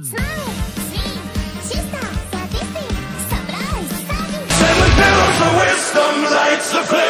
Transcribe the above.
Smile, swing, sister, satisfy, surprise, starting. Seven pillars of wisdom lights the flame.